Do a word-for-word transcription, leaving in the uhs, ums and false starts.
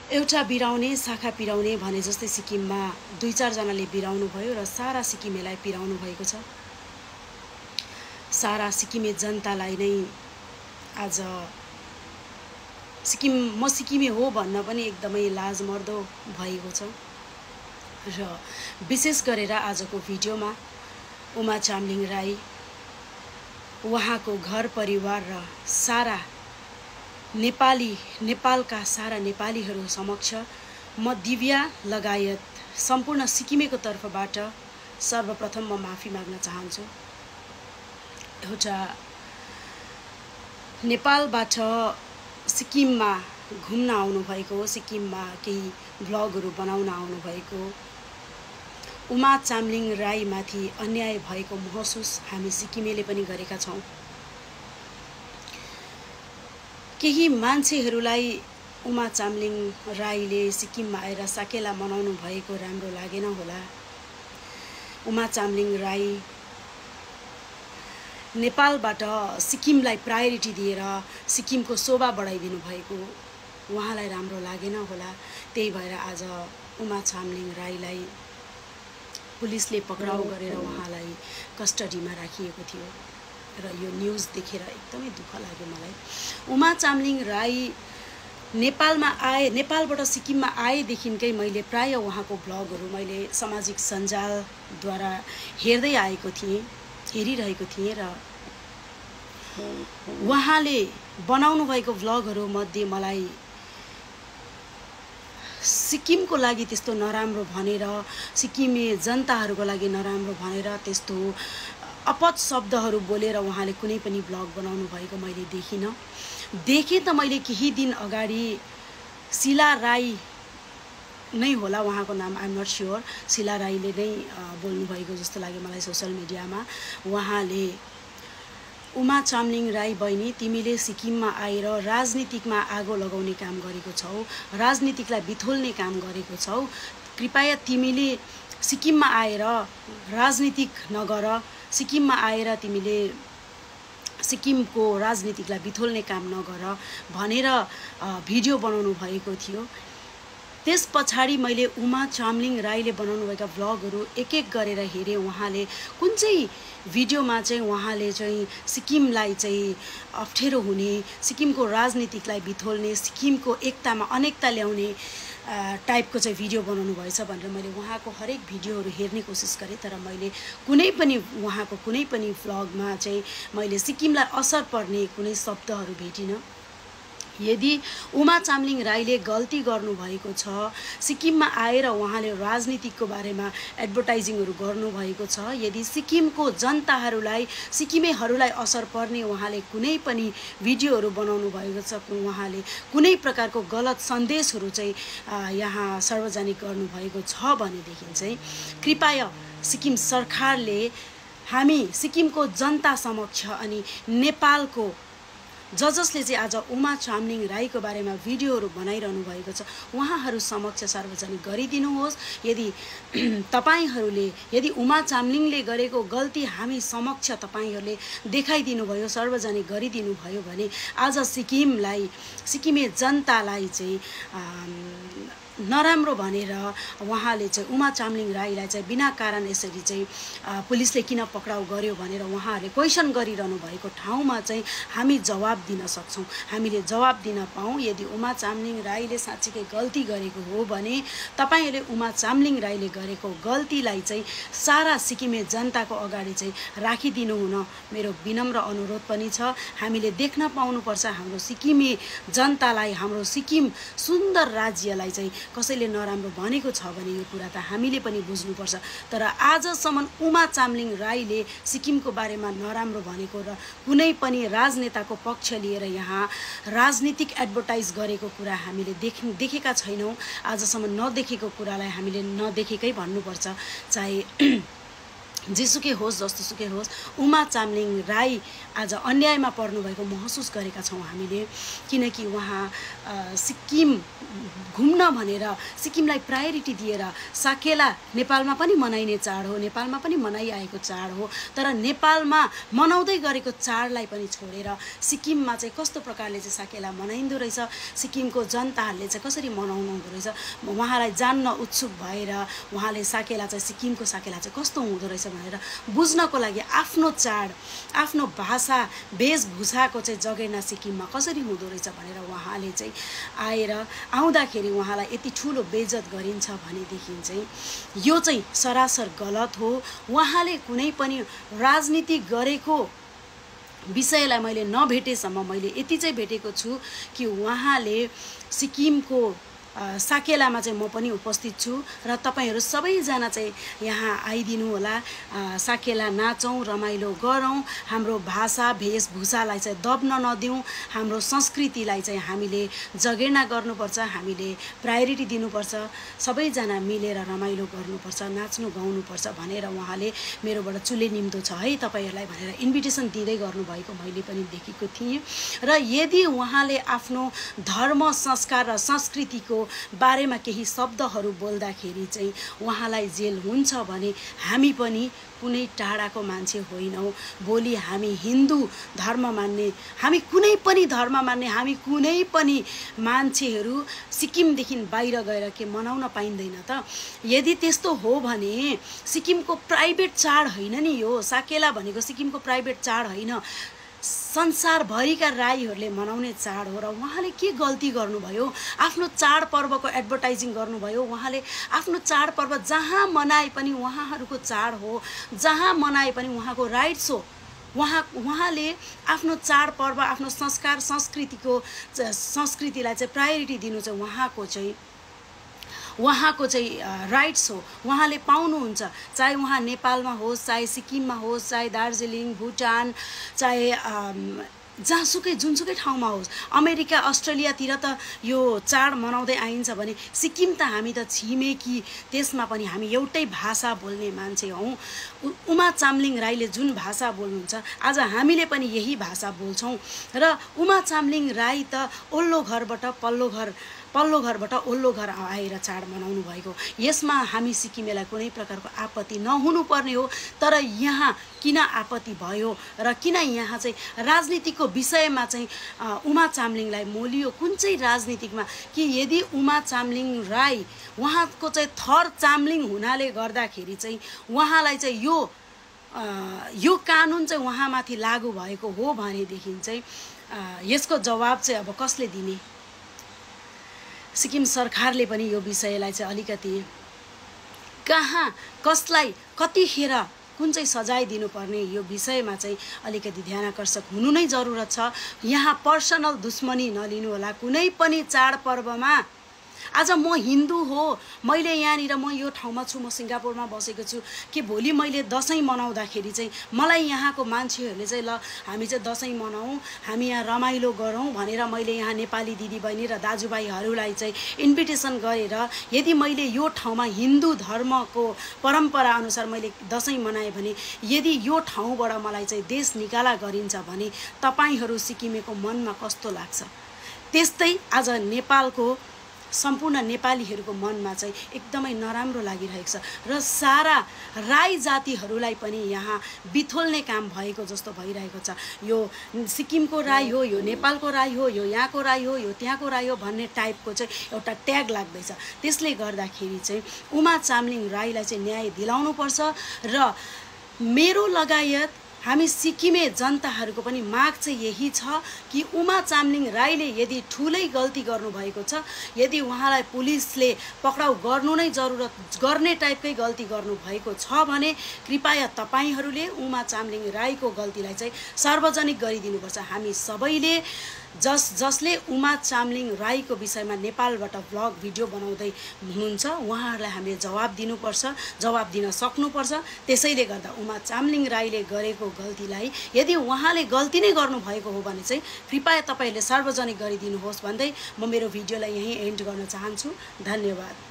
एउटा बिराउने शाखा पिराउने भने जस्तै सिक्किममा दुई चार जनाले बिराउनु भयो र सारा सिक्किमेलाई पिराउनु भएको छ। सारा सिक्किमे जनतालाई नै आज सिक्किम म सिक्किमे हो भन्न पनि एकदमै लाजमर्दो भएको छ। र विशेष गरेर आजको भिडियोमा उमा चामलिङ राई, उहाँको घर परिवार र सारा नेपाली नेपालका सारा नेपालीहरू समक्ष म दिव्या लगायत सम्पूर्ण सिक्किमेको तर्फबाट सर्वप्रथम म माफी माग्न चाहन्छु। एउटा नेपालबाट सिक्किममा घुम्न आउनुभएको, सिक्किममा केही ब्लगहरू बनाउन आउनुभएको उमा चामलिङ राईमाथि अन्याय भएको महसुस हामी सिक्किमेले पनि गरेका छौँ। केही मान्छेहरूलाई उमा चामलिङ राईले सिक्किममा आएर साकेला मनाउनु भएको राम्रो लागेन होला। उमा चामलिङ राई नेपालबाट सिक्किमलाई प्रायोरिटी दिएर सिक्किमको शोभा बढाइदिनु भएको उहाँलाई राम्रो लागेन होला। त्यही भएर आज उमा चामलिङ राईलाई पुलिसले पक्राउ गरेर उहाँलाई कस्टडीमा राखिएको थियो र यो न्युज देखेर एकदमै दुःख लाग्यो मलाई। उमा चामलिङ राई नेपालमा आए नेपालबाट सिक्किममा आएदेखिकै मैले प्राय उहाँको ब्लगहरू मैले सामाजिक सञ्जालद्वारा हेर्दै आएको थिएँ, हेरिरहेको थिएँ र उहाँले बनाउनु भएको ब्लगहरू मध्ये मलाई सिक्किमको लागि त्यस्तो नराम्रो भनेर, सिक्किमे जनताहरूको लागि नराम्रो भनेर त्यस्तो अपद शब्दहरू बोलेर उहाँले कुनै पनि ब्लग बनाउनु भएको मैले देखिनँ। देखेँ त मैले केही दिन अगाडि शिला राई नै होला उहाँको नाम, आइएम नट स्योर, शिला राईले नै बोल्नुभएको जस्तो लाग्यो मलाई सोसल मिडियामा। उहाँले उमा चामलिङ राई बहिनी, तिमीले सिक्किममा आएर राजनीतिकमा आगो लगाउने काम गरेको छौ, राजनीतिकलाई बिथोल्ने काम गरेको छौ, कृपया तिमीले सिक्किममा आएर राजनीतिक नगर, सिक्किममा आएर तिमीले सिक्किमको राजनीतिकलाई बिथोल्ने काम नगर भनेर भिडियो बनाउनु भएको थियो। त्यस पछाडि मैले उमा चामलिङ राईले बनाउनुभएका ब्लगहरू एक एक गरेर हेरेँ। उहाँले कुन चाहिँ भिडियोमा चाहिँ उहाँले चाहिँ सिक्किमलाई चाहिँ अप्ठ्यारो हुने, सिक्किमको राजनीतिकलाई बिथोल्ने, सिक्किमको एकतामा अनेकता ल्याउने टाइपको चाहिँ भिडियो बनाउनु भएछ भनेर मैले उहाँको हरेक भिडियोहरू हेर्ने कोसिस गरेँ। तर मैले कुनै पनि उहाँको कुनै पनि भ्लगमा चाहिँ मैले सिक्किमलाई असर पर्ने कुनै शब्दहरू भेटिनँ। यदि उमा चामलिङ राईले गल्ती गर्नुभएको छ, सिक्किममा आएर उहाँले राजनीतिको बारेमा एडभर्टाइजिङहरू गर्नुभएको छ, यदि सिक्किमको जनताहरूलाई, सिक्किमेहरूलाई असर पर्ने उहाँले कुनै पनि भिडियोहरू बनाउनु भएको छ, उहाँले कुनै प्रकारको गलत सन्देशहरू चाहिँ यहाँ सार्वजनिक गर्नुभएको छ भनेदेखि चाहिँ कृपया सिक्किम सरकारले हामी सिक्किमको जनता समक्ष अनि नेपालको ज जसले चाहिँ आज उमा चामलिङ राईको बारेमा भिडियोहरू बनाइरहनु भएको छ उहाँहरू समक्ष सार्वजनिक गरिदिनुहोस्। यदि तपाईहरूले यदि उमा चामलिङले गरेको गल्ती हामी समक्ष तपाईँहरूले देखाइदिनु भयो, सार्वजनिक गरिदिनु भयो भने आज सिक्किमलाई, सिक्किमे जनतालाई चाहिँ नराम्रो भनेर उहाँले चाहिँ उमा चामलिङ राईलाई चाहिँ बिना कारण यसरी चाहिँ पुलिसले किन पक्राउ गर्यो भनेर उहाँहरूले क्वेसन गरिरहनु भएको ठाउँमा चाहिँ हामी जवाब दिन सक्छौँ, हामीले जवाब दिन पाऊँ। यदि उमा चामलिङ राईले साँच्चीकै गल्ती गरेको हो भने तपाईँहरूले उमा चामलिङ राईले गरेको गल्तीलाई चाहिँ सारा सिक्किमे जनताको अगाडि चाहिँ राखिदिनु हुन मेरो विनम्र अनुरोध पनि छ। हामीले देख्न पाउनुपर्छ हाम्रो सिक्किमे जनतालाई, हाम्रो सिक्किम सुन्दर राज्यलाई चाहिँ कसैले नराम्रो भनेको छ भने यो कुरा त हामीले पनि बुझ्नुपर्छ। तर आजसम्म उमा चामलिङ राईले सिक्किमको बारेमा नराम्रो भनेको र कुनै पनि राजनेताको पक्ष लिएर यहाँ राजनीतिक एडभर्टाइज गरेको कुरा हामीले देख देखेका छैनौँ। आजसम्म नदेखेको कुरालाई हामीले नदेखेकै भन्नुपर्छ। चाहे जेसुकै होस् जस्तोसुकै होस् उमा चामलिङ राई आज अन्यायमा पर्नुभएको महसुस गरेका छौँ हामीले, किनकि उहाँ सिक्किम घुम्न भनेर सिक्किमलाई प्रायोरिटी दिएर साकेला नेपालमा पनि मनाइने चाड हो, नेपालमा पनि मनाइआएको चाड हो, तर नेपालमा मनाउँदै गरेको चाडलाई पनि छोडेर सिक्किममा चाहिँ कस्तो प्रकारले चाहिँ साकेला मनाइन्दो रहेछ, सिक्किमको जनताहरूले चाहिँ कसरी मनाउनु हुँदो रहेछ उहाँलाई जान्न उत्सुक भएर उहाँले साकेला चाहिँ सिक्किमको साकेला चाहिँ कस्तो हुँदो रहेछ भनेर बुझ्नको लागि आफ्नो चाड आफ्नो भाषा वेशभूषाको चाहिँ जगेर्ना सिक्किममा कसरी हुँदो रहेछ भनेर उहाँले चाहिँ आएर आउँदाखेरि उहाँलाई यति ठुलो बेइज्जत गरिन्छ भनेदेखि चाहिँ यो चाहिँ सरासर गलत हो। उहाँले कुनै पनि राजनीति गरेको विषयलाई मैले नभेटेसम्म मैले यति चाहिँ भेटेको छु कि उहाँले सिक्किमको साकेलामा चाहिँ म पनि उपस्थित छु र तपाईहरू सबैजना चाहिँ यहाँ आइदिनु होला, साकेला नाचौँ रमाइलो गरौँ, हाम्रो भाषा वेशभूषालाई चाहिँ दब्न नदिउँ, हाम्रो संस्कृतिलाई चाहिँ हामीले जगेर्ना गर्नुपर्छ, हामीले प्रायोरिटी दिनुपर्छ, सबैजना मिलेर रमाइलो गर्नुपर्छ, नाच्नु गाउनुपर्छ भनेर उहाँले मेरोबाट चुले निम्तो छ है तपाईहरूलाई भनेर इन्भिटेसन दिँदै गर्नुभएको मैले पनि देखेको थिएँ। र यदि उहाँले आफ्नो धर्म संस्कार र संस्कृतिको बारेमा केही शब्दहरू बोल्दाखेरि चाहिँ उहाँलाई जेल हुन्छ भने हामी पनि कुनै टाढाको मान्छे होइनौँ। भोलि हामी हिन्दू धर्म मान्ने, हामी कुनै पनि धर्म मान्ने, हामी कुनै पनि मान्छेहरू सिक्किमदेखि बाहिर गएर के मनाउन पाइँदैन त? यदि त्यस्तो हो भने सिक्किमको प्राइभेट चाड होइन नि यो, साकेला भनेको सिक्किमको प्राइभेट चाड होइन, संसारभरिका राईहरूले मनाउने चाड हो। र उहाँले के गल्ती गर्नुभयो? आफ्नो चाडपर्वको एडभर्टाइजिङ गर्नुभयो। उहाँले आफ्नो चाडपर्व जहाँ मनाए पनि उहाँहरूको चाड हो, जहाँ मनाए पनि उहाँको राइट्स हो। उहाँ उहाँले आफ्नो चाडपर्व आफ्नो संस्कार संस्कृतिको संस्कृतिलाई चाहिँ प्रायोरिटी दिनु चाहिँ उहाँको चाहिँ उहाँको चाहिँ राइट्स हो, उहाँले पाउनुहुन्छ। चाहे उहाँ नेपालमा होस्, चाहे सिक्किममा होस्, चाहे दार्जिलिङ भुटान, चाहे जहाँसुकै जुनसुकै ठाउँमा होस्, अमेरिका अस्ट्रेलियातिर त यो चाड मनाउँदै आइन्छ भने सिक्किम त हामी त छिमेकी, त्यसमा पनि हामी एउटै भाषा बोल्ने मान्छे हौँ। उमा चामलिङ राईले जुन भाषा बोल्नुहुन्छ आज हामीले पनि यही भाषा बोल्छौँ। र उमा चामलिङ राई त ओल्लो घरबाट पल्लो घर पल्लो घरबाट ओल्लो घर आएर चाड मनाउनु भएको, यसमा हामी सिक्किमेलाई कुनै प्रकारको आपत्ति नहुनुपर्ने हो। तर यहाँ किन आपत्ति भयो र किन यहाँ चाहिँ राजनीतिको विषयमा चाहिँ उमा चामलिङलाई मोलियो? कुन चाहिँ राजनीतिकमा कि यदि उमा चामलिङ राई उहाँको चाहिँ थर चामलिङ हुनाले गर्दाखेरि चाहिँ उहाँलाई चाहिँ यो यो कानुन चाहिँ उहाँमाथि लागू भएको हो भनेदेखि चाहिँ यसको जवाब चाहिँ अब कसले दिने? सिक्किम सरकारले पनि यो विषयलाई चाहिँ अलिकति कहाँ कसलाई कतिखेर कुन चाहिँ सजाय दिनुपर्ने यो विषयमा चाहिँ अलिकति ध्यानाकर्षक हुनु नै जरुरत छ। यहाँ पर्सनल दुश्मनी नलिनु होला कुनै पनि चाडपर्वमा। आज म हिन्दू हो, मैले यहाँनिर म यो ठाउँमा छु, म सिङ्गापुरमा बसेको छु कि भोलि मैले दसैँ मनाउँदाखेरि चाहिँ मलाई यहाँको मान्छेहरूले चाहिँ ल हामी चाहिँ दसैँ मनाउँ, हामी यहाँ रमाइलो गरौँ भनेर मैले यहाँ नेपाली दिदीबहिनी र दाजुभाइहरूलाई चाहिँ इन्भिटेसन गरेर यदि मैले यो ठाउँमा हिन्दू धर्मको परम्परा अनुसार मैले दसैँ मनाएँ भने यदि यो ठाउँबाट मलाई चाहिँ देश निकाला गरिन्छ भने तपाईहरू सिक्किमेको मनमा कस्तो लाग्छ? त्यस्तै आज नेपालको सम्पूर्ण नेपालीहरूको मनमा चाहिँ एकदमै नराम्रो लागिरहेको छ र सारा राई जातिहरूलाई पनि यहाँ बिथोल्ने काम भएको जस्तो भइरहेको छ। यो सिक्किमको राई हो, यो नेपालको राई हो, यो यहाँको राई हो, यो त्यहाँको राई हो भन्ने टाइपको चाहिँ एउटा ट्याग लाग्दैछ। त्यसले गर्दाखेरि चाहिँ उमा चामलिङ राईलाई चाहिँ न्याय दिलाउनुपर्छ र मेरो लगायत हामी सिक्किमे जनताहरूको पनि माग चाहिँ यही छ कि उमा चामलिङ राईले यदि ठुलै गल्ती गर्नुभएको छ, यदि उहाँलाई पुलिसले पक्राउ गर्नु नै जरुरत गर्ने टाइपकै गल्ती गर्नुभएको छ भने कृपया तपाईहरूले उमा चामलिङ राईको गल्तीलाई चाहिँ सार्वजनिक गरिदिनुपर्छ। हामी सबैले जस जसले उमा चामलिङ राईको विषयमा नेपालबाट ब्लग भिडियो बनाउँदै हुनुहुन्छ उहाँहरूलाई हामीले जवाब दिनुपर्छ, जवाब दिन सक्नुपर्छ। त्यसैले गर्दा उमा चामलिङ राईले गरेको गल्तीलाई यदि उहाँले गल्ती नै गर्नुभएको हो भने चाहिँ कृपया तपाईहरूले सार्वजनिक गरिदिनुहोस् भन्दै म मेरो भिडियोलाई यहीँ एन्ड गर्न चाहन्छु। धन्यवाद।